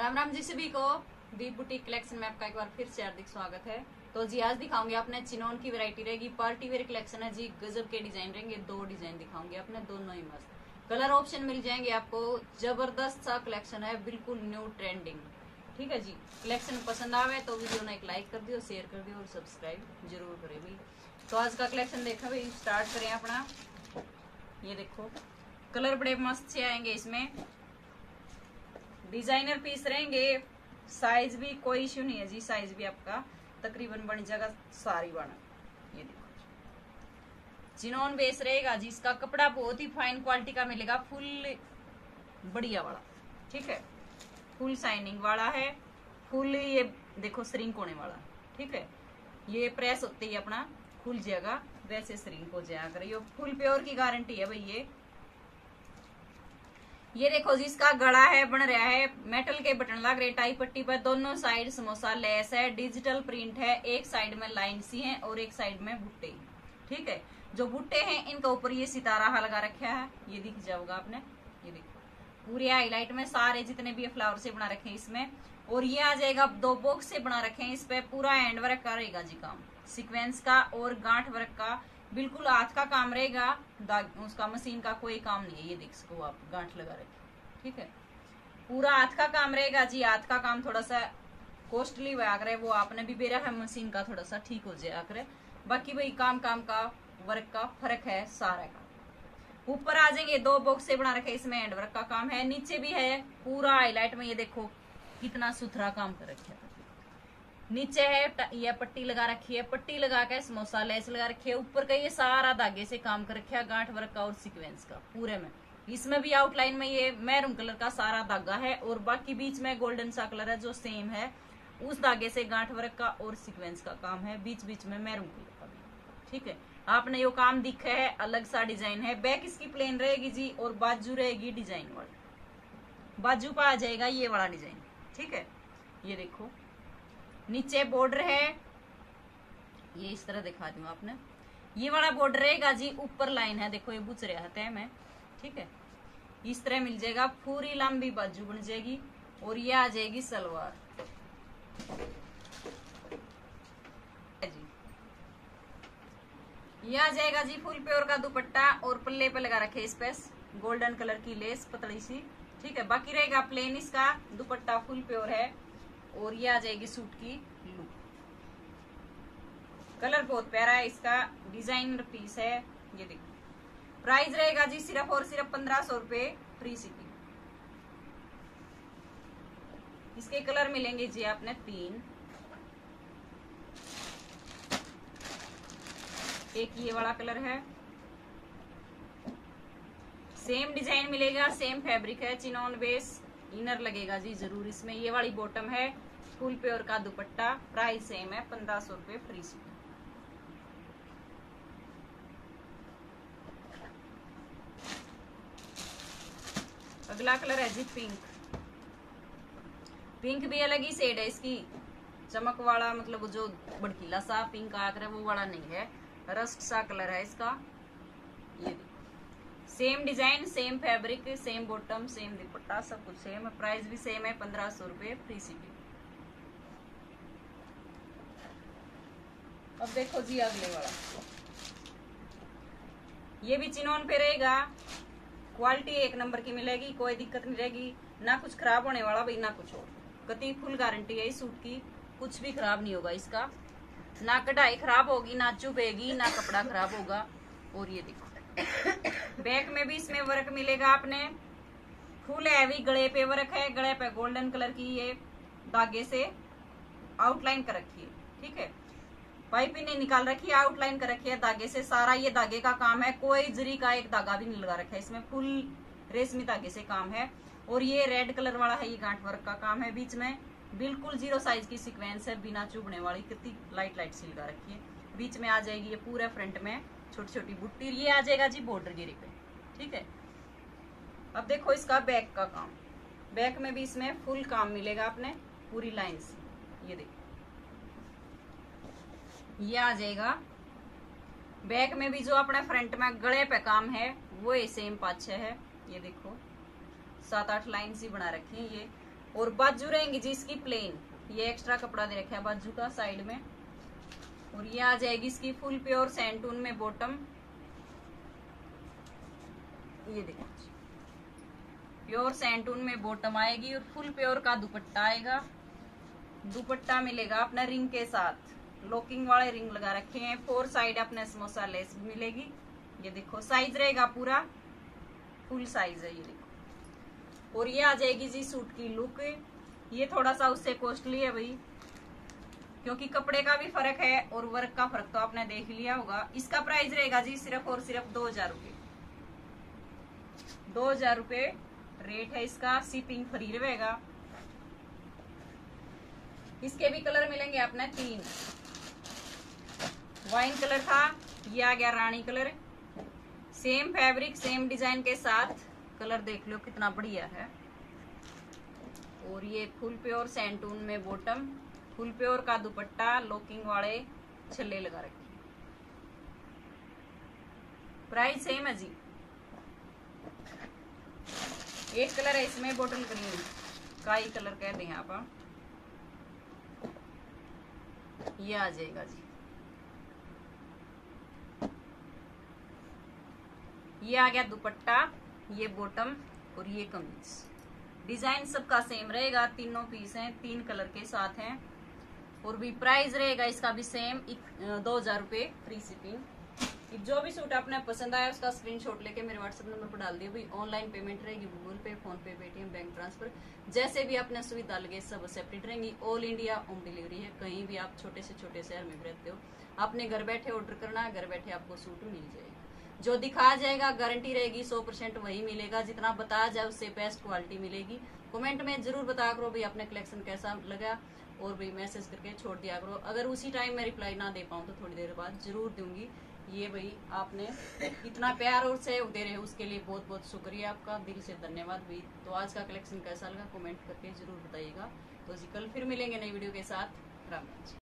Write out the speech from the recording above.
राम राम जी सभी को। दीप boutique collection में आपका एक बार फिर से हार्दिक स्वागत है। तो जी आज दिखाऊंगे अपने चिनोन की वैरायटी रहेगी, पार्टी वेयर कलेक्शन है जी। गजब के डिजाइन रहेंगे, 2 डिजाइन दिखाऊंगे अपने, दोनों ही मस्त। कलर ऑप्शन मिल जाएंगे आपको, जबरदस्त सा कलेक्शन है, बिल्कुल न्यू ट्रेंडिंग। ठीक है जी, कलेक्शन पसंद आवे तो वीडियो ने एक लाइक कर दियो, शेयर कर दियो और सब्सक्राइब जरूर करें भाई। तो आज का कलेक्शन देखा भाई, स्टार्ट करें अपना। ये देखो कलर बड़े मस्त से आएंगे इसमें, डिजाइनर पीस रहेंगे। साइज भी कोई इश्यू नहीं है जी, साइज भी आपका तकरीबन बन जाएगा सारी बना। ये देखो चिनोन बेस रहेगा जी, इसका कपड़ा बहुत ही फाइन क्वालिटी का मिलेगा, फुल बढ़िया वाला। ठीक है, फुल शाइनिंग वाला है, फुल ये देखो श्रिंक होने वाला। ठीक है, ये प्रेस होते ही अपना खुल जाएगा, वैसे श्रिंक हो जाएगा। ये फुल प्योर की गारंटी है भाई। ये देखो जी, इसका गला है, बन रहा है, मेटल के बटन लग रहे, टाई पट्टी पर दोनों साइड समोसा लेस है, डिजिटल प्रिंट है, एक साइड में लाइन सी है और एक साइड में भुट्टे। ठीक है, जो भुट्टे हैं इनके ऊपर ये सितारा लगा रखा है, ये दिख जाओगा आपने। ये देखो पूरे हाईलाइट में सारे जितने भी फ्लावर से बना रखे हैं इसमें। और ये आ जाएगा 2 बॉक्स से बना रखे हैं, इस पे पूरा हैंड वर्क का रहेगा जी काम, सिक्वेंस का और गांठ वर्क का, बिल्कुल हाथ का काम रहेगा, उसका मशीन का कोई काम नहीं है। ये देख सको आप, गांठ लगा रखे। ठीक है, पूरा हाथ का काम रहेगा जी। हाथ का काम थोड़ा सा कॉस्टली हुआ करे, वो आपने भी बेरा है, मशीन का थोड़ा सा ठीक हो जाया करे। बाकी भाई काम का वर्क का फर्क है सारा का। ऊपर आ जाएंगे 2 बॉक्स से बना रखे, इसमें हैंड वर्क का काम है, नीचे भी है पूरा हाईलाइट में। ये देखो कितना सुथरा काम कर रखा है। नीचे है ये पट्टी लगा रखी है, पट्टी लगा के समोसा लेस लगा रखी है। ऊपर का ये सारा धागे से काम कर रखा है, गांठ वर्क का और सीक्वेंस का पूरे में। इसमें भी आउटलाइन में ये मैरून कलर का सारा धागा है और बाकी बीच में गोल्डन सा कलर है जो सेम है, उस धागे से गांठ वर्क का और सीक्वेंस का काम है, बीच बीच में मैरून कलर का भी। ठीक है, आपने यो काम दिखा है, अलग सा डिजाइन है। बैक इसकी प्लेन रहेगी जी और बाजू रहेगी डिजाइन वाली, बाजू पर आ जाएगा ये वाला डिजाइन। ठीक है, ये देखो नीचे बॉर्डर है, ये इस तरह दिखा दूं आपने, ये वाला बॉर्डर रहेगा जी, ऊपर लाइन है, देखो ये बुच रहा है में। ठीक है, इस तरह मिल जाएगा, पूरी लंबी बाजू बन जाएगी और ये आ जाएगी सलवार जी। ये आ जाएगा जी फुल प्योर का दुपट्टा और पल्ले पे लगा रखे इस पे गोल्डन कलर की लेस पतली सी। ठीक है, बाकी रहेगा प्लेन, इसका दुपट्टा फुल प्योर है और ये आ जाएगी सूट की लुक। कलर बहुत प्यारा है, इसका डिजाइनर पीस है। ये देखो प्राइस रहेगा जी सिर्फ और सिर्फ 1500 रुपए, फ्री शिपिंग। इसके कलर मिलेंगे जी आपने 3, एक ये वाला कलर है, सेम डिजाइन मिलेगा, सेम फैब्रिक है, चिनोन बेस, इनर लगेगा जी जरूर इसमें। ये वाली बॉटम है, फुल प्योर का दुपट्टा, प्राइस सेम है 1500 रुपए, फ्री शिपिंग। अगला कलर है जी पिंक। पिंक भी अलग ही शेड है इसकी, चमक वाला, मतलब जो भड़कीला सा पिंक आ रहा है वो वाला नहीं है, रस्ट सा कलर है इसका। ये same design, same fabric, same bottom, same dupatta, सब कुछ सेम है, प्राइस भी सेम है 1500 रुपए, फ्री शिपिंग। अब देखो जी अगले वाला, ये भी चिनोन पे रहेगा, क्वालिटी 1 नंबर की मिलेगी, कोई दिक्कत नहीं रहेगी, ना कुछ खराब होने वाला भाई ना कुछ और, कति फुल गारंटी है इस सूट की, कुछ भी खराब नहीं होगा इसका, ना कढ़ाई खराब होगी, ना चुभेगी, ना कपड़ा खराब होगा। और ये देखो बैक में भी इसमें वर्क मिलेगा आपने, फुल हैवी गले पे वर्क है, गले पे गोल्डन कलर की ये धागे से आउटलाइन कर रखी है। ठीक है, पाइपिंग नहीं निकाल रखी है, आउटलाइन कर रखी है धागे से, सारा ये धागे का काम है, कोई जरी का एक धागा भी नहीं लगा रखा है इसमें, फुल रेशमी धागे से काम है। और ये रेड कलर वाला है, ये गांठ वर्क का काम है, बीच में बिल्कुल 0 साइज की सीक्वेंस है, बिना चुभने वाली, कितनी लाइट लाइट सी लगा रखी है। बीच में आ जाएगी ये पूरे फ्रंट में छोटी छोटी बुट्टी, ये आ जाएगा जी बॉर्डर गिरी पे। ठीक है, अब देखो इसका बैक का काम, बैक में भी इसमें फुल काम मिलेगा आपने, पूरी लाइन से। ये देखो ये आ जाएगा, बैक में भी जो अपने फ्रंट में गले पे काम है वो सेम पाछे है। ये देखो 7-8 लाइन सी बना रखी है, ये और बाजू रहेंगी जी इसकी प्लेन, ये एक्स्ट्रा कपड़ा दे रखा है बाजू का साइड में। और ये आ जाएगी इसकी फुल प्योर सैंटून में बॉटम, ये देखो प्योर सैंटून में बॉटम आएगी और फुल प्योर का दुपट्टा आएगा। दुपट्टा मिलेगा अपना रिंग के साथ, लॉकिंग वाले रिंग लगा रखे हैं। 4 साइड अपने समोसा लेस मिलेगी। ये देखो साइज रहेगा पूरा फुल साइज है, ये देखो। और ये आ जाएगी जी सूट की लुक। ये थोड़ा सा उससे कॉस्टली है भाई, क्योंकि कपड़े का भी फर्क है और वर्क का फर्क तो आपने देख लिया होगा। इसका प्राइस रहेगा जी सिर्फ और सिर्फ 2000 रुपये। 2000 रुपये रेट है इसका, शिपिंग फ्री रहेगा। इसके भी कलर मिलेंगे अपने 3। वाइन कलर था, ये आ गया रानी colour. Same fabric same design के साथ, कलर देख लो कितना बढ़िया है। और ये फुल प्योर सैंटून में बॉटम, फुल प्योर का दुपट्टा, लॉकिंग वाले छल्ले लगा रखे। प्राइस सेम है जी। एक कलर है इसमें बॉटल ग्रीन, काई कलर कहते हैं आप, ये आ जाएगा जी। ये आ गया दुपट्टा, ये बॉटम और ये कमीज। डिजाइन सबका सेम रहेगा, तीनों पीस हैं, 3 कलर के साथ हैं। और भी प्राइस रहेगा इसका भी सेम 2000 रुपये फ्री शिपिंग। जो भी सूट आपने पसंद आया उसका स्क्रीनशॉट लेके मेरे व्हाट्सएप नंबर पर डाल दिए भाई। ऑनलाइन पेमेंट रहेगी, Google Pay, PhonePe, Paytm, bank transfer, जैसे भी आपने सुविधा लगे सब एक्सेप्टेड रहेंगी। ऑल इंडिया होम डिलीवरी है, कहीं भी आप छोटे से छोटे शहर में भी रहते हो, आपने घर बैठे ऑर्डर करना है, घर बैठे आपको सूट मिल जाएगा। जो दिखाया जाएगा गारंटी रहेगी 100% वही मिलेगा, जितना बताया जाए उससे बेस्ट क्वालिटी मिलेगी। कमेंट में जरूर बताया करो भाई अपने कलेक्शन कैसा लगा, और भी मैसेज करके छोड़ दिया करो। अगर उसी टाइम मैं रिप्लाई ना दे पाऊँ तो थोड़ी देर बाद जरूर दूंगी। ये भाई आपने इतना प्यार और सहयोग दे रहे हो उसके लिए बहुत बहुत शुक्रिया आपका, दिल से धन्यवाद भाई। तो आज का कलेक्शन कैसा लगा कमेंट करके जरूर बताइएगा। तो जी कल फिर मिलेंगे नई वीडियो के साथ। राम राम।